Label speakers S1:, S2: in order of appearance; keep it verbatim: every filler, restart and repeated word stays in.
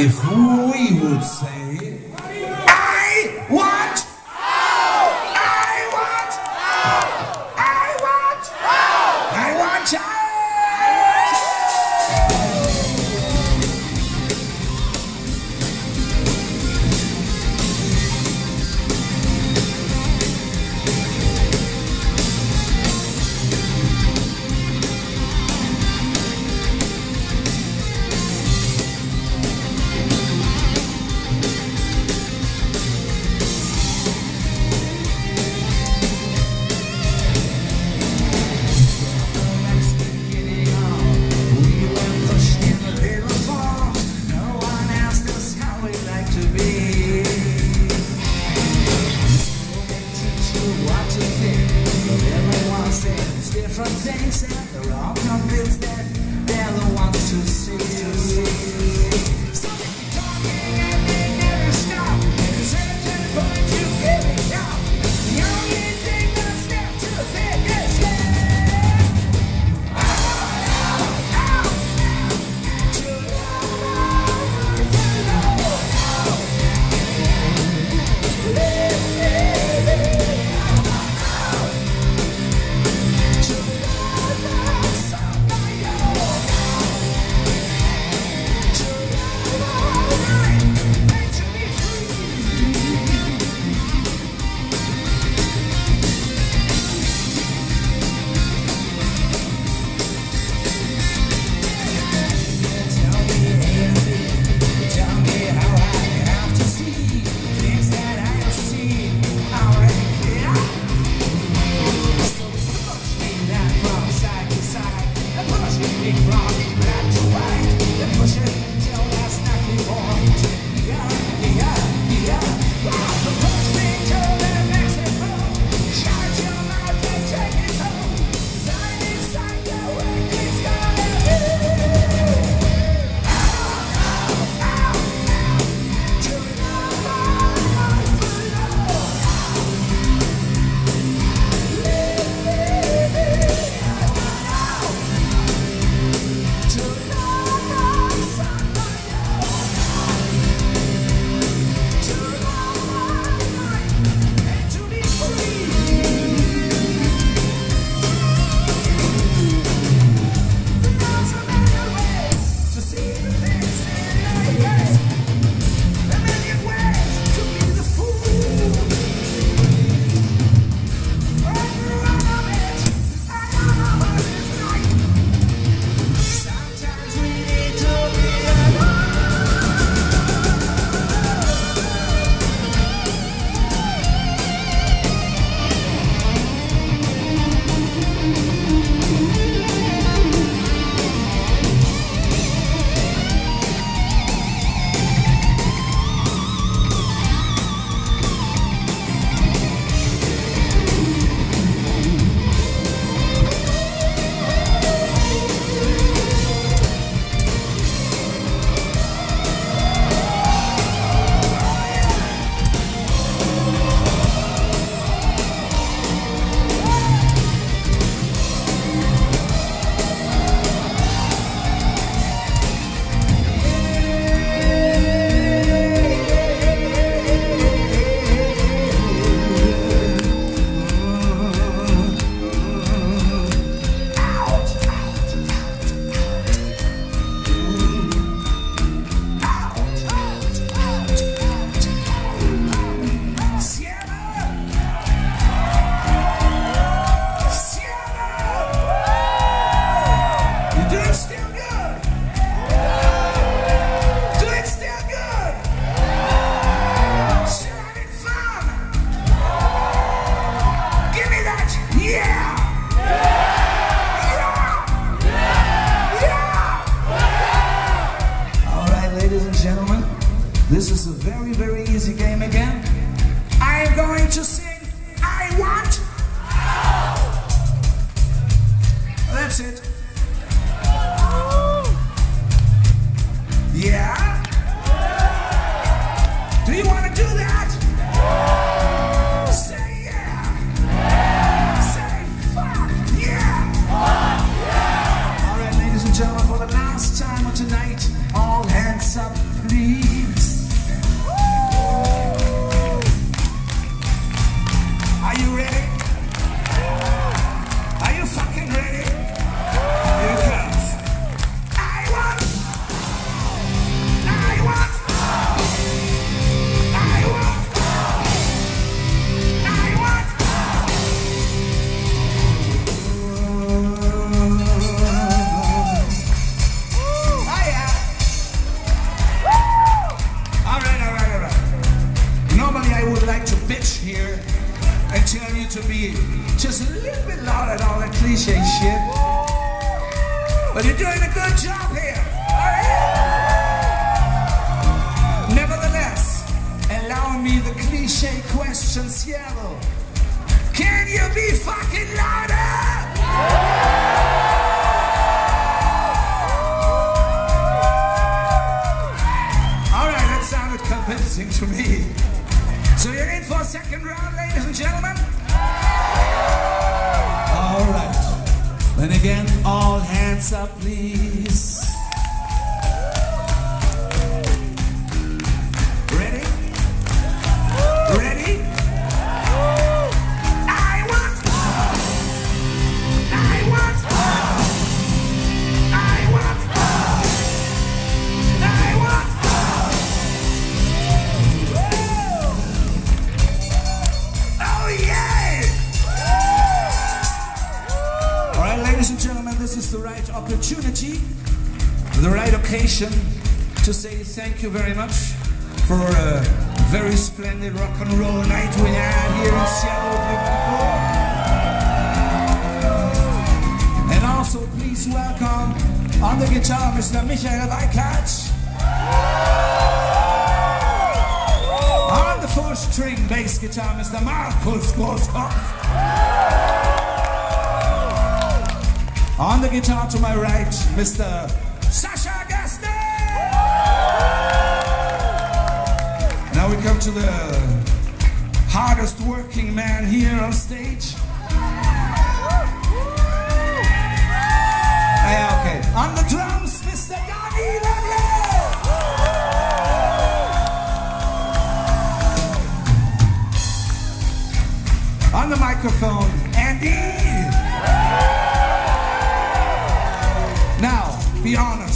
S1: if we would say, I want, I want, I want, I want child.
S2: Different things and they're all convinced that they're the ones to see. So they keep talking and they never stop. There's a certain point you give it up. The only thing that's left to think is yes. Out, out, out, to love, to love. Live, live, live.
S1: This is a very, very easy game again. I'm going to sing, I want. That's it. Yeah? Do you want to do that? Say yeah. Say fuck yeah. All right, ladies and gentlemen, for the last time of tonight, all hands up, please. But you're doing a good job here. All right? Nevertheless, allow me the cliche question, Seattle. Can you be fucking louder? All right, that sounded convincing to me. So you're in for a second round, ladies and gentlemen? All right. Then again, all hands up, please. Ready? Ready? I want. I want. I want. I want. Oh yeah! All right, ladies and gentlemen, this is the right opportunity, the right occasion to say thank you very much for a very splendid rock and roll night we had here in Seattle, you people. And also please welcome on the guitar Mister Michael Weikart. On the four-string bass guitar Mister Markus Groskopf. On the guitar to my right, Mister Sascha Gaster! Now we come to the hardest working man here on stage. Yeah, okay. On the drums, Mister Yanni Lavie! On the microphone, Andy! Now, be honest.